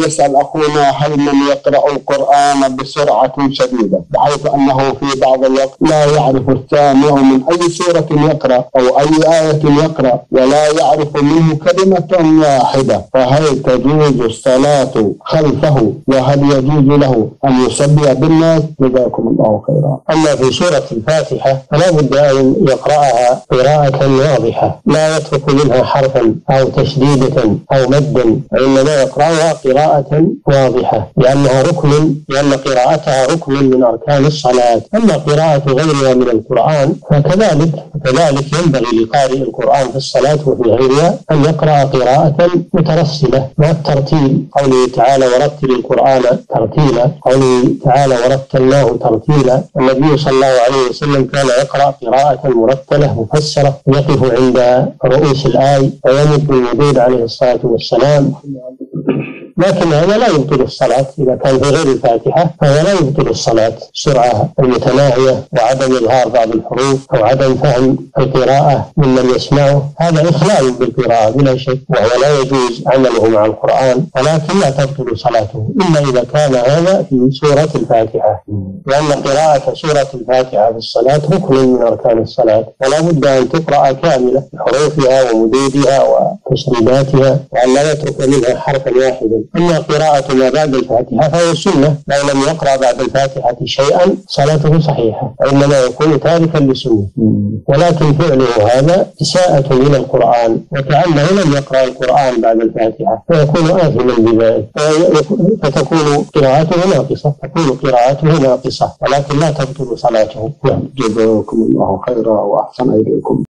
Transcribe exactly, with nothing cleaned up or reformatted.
يسأل أخونا هل من يقرأ القرآن بسرعة شديدة بحيث أنه في بعض الوقت لا يعرف السامع من أي سورة يقرأ أو أي آية يقرأ ولا يعرف منه كلمة واحدة، فهل تجوز الصلاة خلفه وهل يجوز له أن يصلي بالناس؟ جزاكم الله خيرا. أما في سورة الفاتحة فلا بد أن يقرأها قراءة واضحة لا يترك منها حرفا أو تشديدة أو مدا، وإنما يقرأها قراءة واضحة لأنها ركن لأن قراءتها ركن من أركان الصلاة. أما قراءة غيرها من القرآن فكذلك كذلك ينبغي لقارئ القرآن في الصلاة وفي غيرها أن يقرأ قراءة مترسلة مع الترتيل. قوله تعالى ورتل القرآن ترتيلا، قوله تعالى ورتلناه ترتيلا. النبي صلى الله عليه وسلم كان يقرأ قراءة مرتلة مفسرة يقف عند رؤوس الآية ويمد المدود عليه الصلاة والسلام، لكن هذا لا يبطل الصلاة. إذا كان في غير الفاتحة فهذا لا يبطل الصلاة. السرعة المتناهية وعدم إظهار بعض الحروف أو عدم فهم القراءة ممن يسمعه هذا إخلال بالقراءة بلا شك، وهو لا يجوز عمله مع القرآن، ولكن لا تبطل صلاته إلا إذا كان هذا في سورة الفاتحة، لأن قراءة سورة الفاتحة في الصلاة ركن من أركان الصلاة، ولا بد أن تقرأ كاملة بحروفها ومدودها وتشديداتها وأن لا يترك منها حرفا واحدا. أما قراءة ما بعد الفاتحة فهو سنة، لو لم يقرأ بعد الفاتحة شيئا صلاته صحيحة، وإنما يكون تاركا لسنة. ولكن فعله هذا إساءة إلى القرآن وكأنه لم يقرأ القرآن بعد الفاتحة فيكون آثما بذلك، فتكون قراءته ناقصة تكون قراءته ناقصة ولكن لا تبطل صلاته. جزاكم الله خيرا وأحسن إليكم.